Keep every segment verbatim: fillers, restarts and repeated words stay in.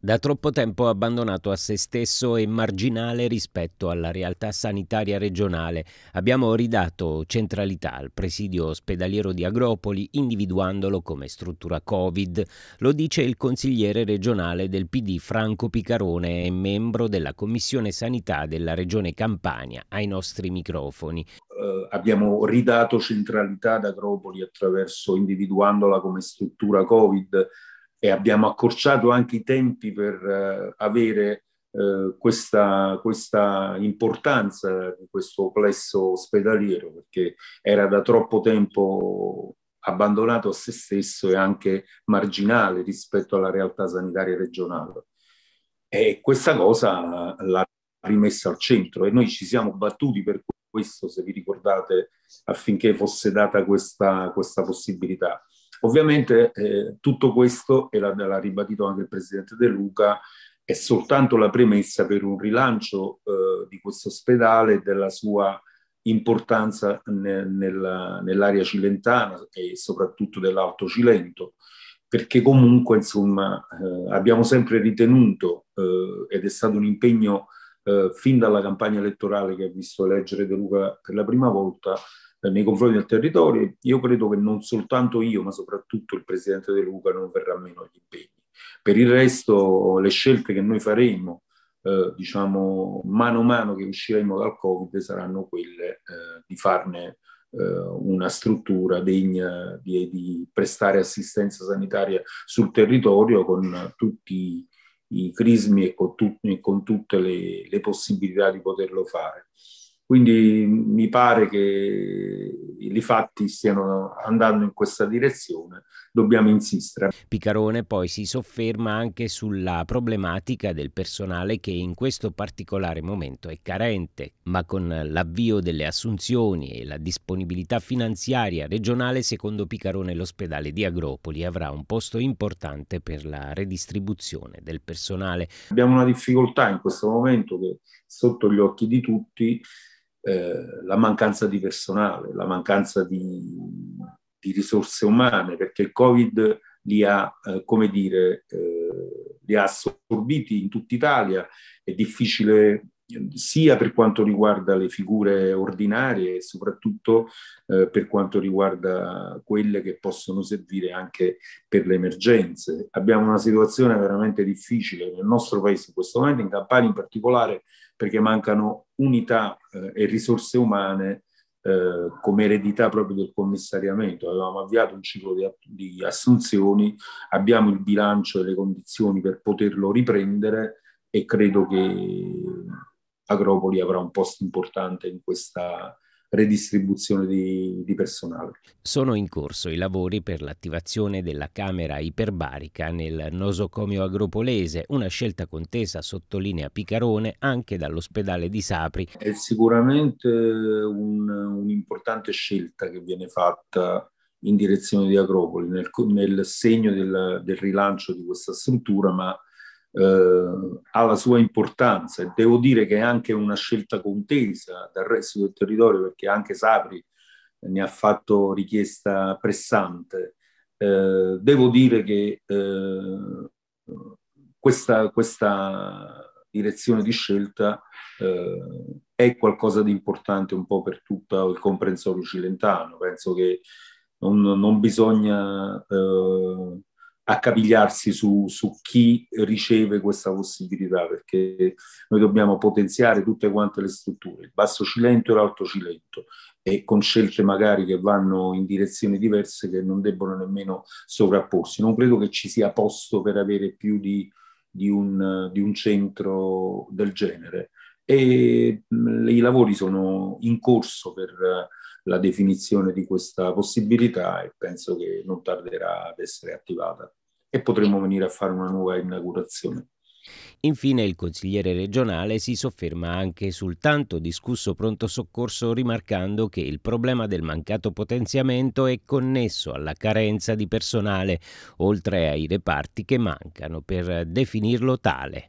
Da troppo tempo abbandonato a se stesso e marginale rispetto alla realtà sanitaria regionale, abbiamo ridato centralità al presidio ospedaliero di Agropoli, individuandolo come struttura Covid. Lo dice il consigliere regionale del P D Franco Picarone e membro della Commissione Sanità della Regione Campania, ai nostri microfoni. Uh, abbiamo ridato centralità ad Agropoli attraverso individuandola come struttura Covid e abbiamo accorciato anche i tempi per uh, avere uh, questa, questa importanza di questo plesso ospedaliero, perché era da troppo tempo abbandonato a se stesso e anche marginale rispetto alla realtà sanitaria regionale. E questa cosa l'ha rimessa al centro e noi ci siamo battuti per questo, se vi ricordate, affinché fosse data questa, questa possibilità. Ovviamente eh, tutto questo, e l'ha, l'ha ribadito anche il presidente De Luca, è soltanto la premessa per un rilancio eh, di questo ospedale e della sua importanza nel, nella, nell'area cilentana e soprattutto dell'Alto Cilento, perché comunque insomma eh, abbiamo sempre ritenuto, eh, ed è stato un impegno eh, fin dalla campagna elettorale che ha visto eleggere De Luca per la prima volta eh, nei confronti del territorio. Io credo che non soltanto io, ma soprattutto il presidente De Luca non verrà meno agli impegni. Per il resto, le scelte che noi faremo, eh, diciamo, mano a mano che usciremo dal Covid, saranno quelle eh, di farne una struttura degna di, di prestare assistenza sanitaria sul territorio con tutti i crismi e con, tu, e con tutte le, le possibilità di poterlo fare. Quindi mi pare che i fatti stiano andando in questa direzione, dobbiamo insistere. Picarone poi si sofferma anche sulla problematica del personale che in questo particolare momento è carente, ma con l'avvio delle assunzioni e la disponibilità finanziaria regionale, secondo Picarone l'ospedale di Agropoli avrà un posto importante per la redistribuzione del personale. Abbiamo una difficoltà in questo momento che è sotto gli occhi di tutti, eh, la mancanza di personale, la mancanza di, di risorse umane, perché il Covid li ha, eh, come dire, eh, li ha assorbiti in tutta Italia. È difficile sia per quanto riguarda le figure ordinarie e soprattutto eh, per quanto riguarda quelle che possono servire anche per le emergenze. Abbiamo una situazione veramente difficile nel nostro paese in questo momento, in Campania in particolare, perché mancano unità eh, e risorse umane eh, come eredità proprio del commissariamento. Avevamo avviato un ciclo di, di assunzioni, abbiamo il bilancio e le condizioni per poterlo riprendere e credo che Agropoli avrà un posto importante in questa redistribuzione di, di personale. Sono in corso i lavori per l'attivazione della camera iperbarica nel nosocomio agropolese, una scelta contesa, sottolinea Picarone, anche dall'ospedale di Sapri. È sicuramente un, un'importante scelta che viene fatta in direzione di Agropoli, nel, nel segno del, del rilancio di questa struttura, ma eh, ha la sua importanza e devo dire che è anche una scelta contesa dal resto del territorio, perché anche Sapri ne ha fatto richiesta pressante. Eh, devo dire che eh, questa, questa direzione di scelta eh, è qualcosa di importante un po' per tutto il comprensorio cilentano. Penso che non, non bisogna eh, accapigliarsi su, su chi riceve questa possibilità, perché noi dobbiamo potenziare tutte quante le strutture, il Basso Cilento e l'Alto Cilento, e con scelte magari che vanno in direzioni diverse che non debbono nemmeno sovrapporsi. Non credo che ci sia posto per avere più di, di, un, di un centro del genere. E mh, i lavori sono in corso per uh, la definizione di questa possibilità e penso che non tarderà ad essere attivata e potremo venire a fare una nuova inaugurazione. Infine il consigliere regionale si sofferma anche sul tanto discusso pronto soccorso, rimarcando che il problema del mancato potenziamento è connesso alla carenza di personale, oltre ai reparti che mancano per definirlo tale.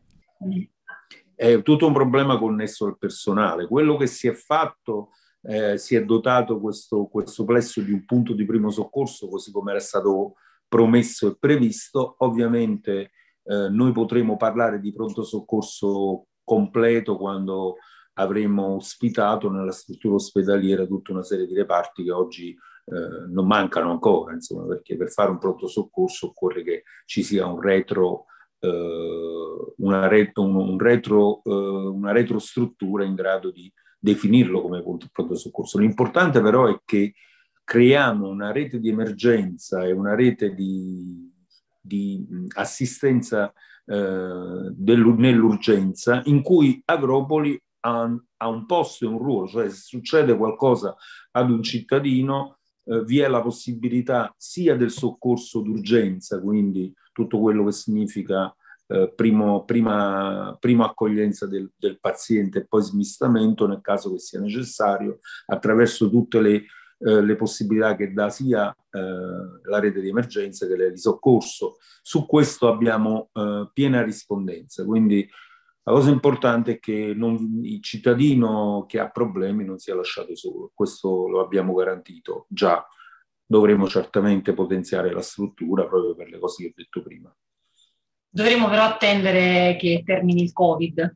È tutto un problema connesso al personale. Quello che si è fatto, eh, si è dotato questo, questo plesso di un punto di primo soccorso, così come era stato promesso e previsto. Ovviamente Eh, noi potremo parlare di pronto soccorso completo quando avremo ospitato nella struttura ospedaliera tutta una serie di reparti che oggi eh, non mancano ancora, insomma, perché per fare un pronto soccorso occorre che ci sia un retro, eh, una, retro, un, un retro, eh, una retrostruttura in grado di definirlo come pronto soccorso. L'importante però è che creiamo una rete di emergenza e una rete di, di assistenza eh, nell'urgenza in cui Agropoli ha, ha un posto e un ruolo, cioè se succede qualcosa ad un cittadino eh, vi è la possibilità sia del soccorso d'urgenza, quindi tutto quello che significa eh, primo, prima, prima accoglienza del, del paziente e poi smistamento nel caso che sia necessario, attraverso tutte le eh, le possibilità che dà sia eh, la rete di emergenza che le di soccorso. Su questo abbiamo eh, piena rispondenza, quindi la cosa importante è che non, il cittadino che ha problemi non sia lasciato solo, questo lo abbiamo garantito già. Dovremo certamente potenziare la struttura proprio per le cose che ho detto prima. Dovremo però attendere che termini il Covid.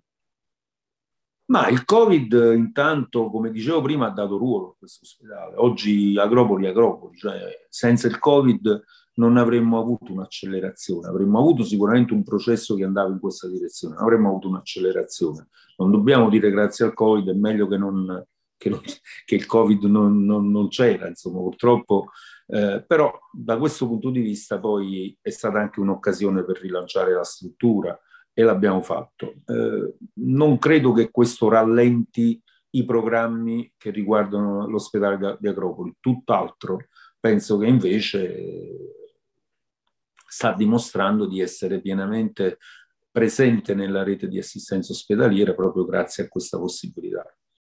Ma il Covid intanto, come dicevo prima, ha dato ruolo a questo ospedale. Oggi Agropoli è Agropoli, cioè senza il Covid non avremmo avuto un'accelerazione, avremmo avuto sicuramente un processo che andava in questa direzione, avremmo avuto un'accelerazione. Non dobbiamo dire grazie al Covid, è meglio che, non, che, non, che il Covid non, non, non c'era, insomma, purtroppo. Eh, però da questo punto di vista poi è stata anche un'occasione per rilanciare la struttura, e l'abbiamo fatto. Eh, non credo che questo rallenti i programmi che riguardano l'ospedale di Agropoli, tutt'altro. Penso che invece sta dimostrando di essere pienamente presente nella rete di assistenza ospedaliera proprio grazie a questa possibilità.